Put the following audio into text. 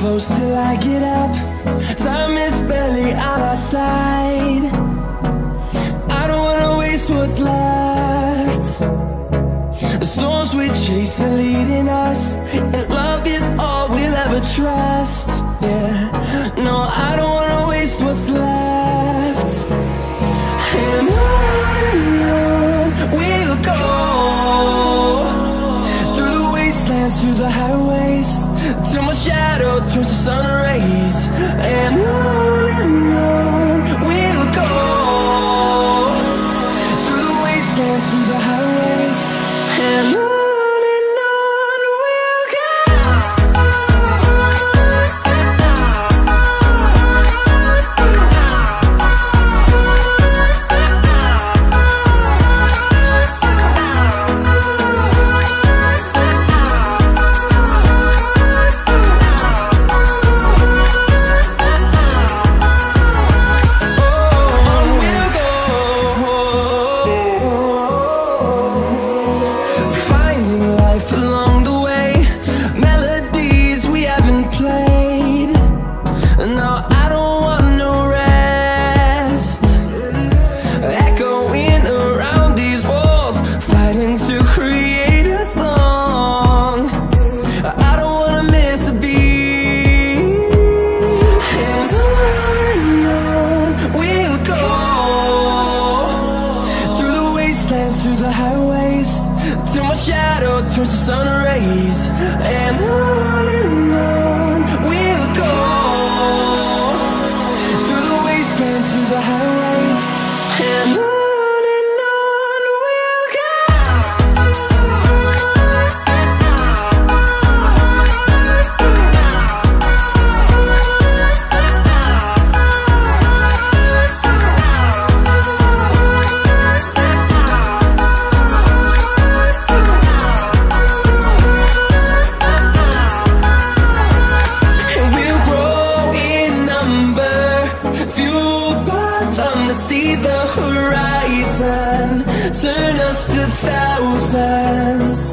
close till I get up. Time is barely on our side. I don't wanna waste what's left. The storms we chase are leading us, and love is all we'll ever trust. Yeah, no, I don't wanna waste what's left. And on we'll go, through the wastelands, through the highways, till my shadow turns to sun rays. And on we'll go, through the wastelands, through the highways, and on we'll go. Through the highways, till my shadow turns to sun rays. And on we'll go, through the wastelands, through the highways, and on we'll go. See the horizon, turn us to thousands.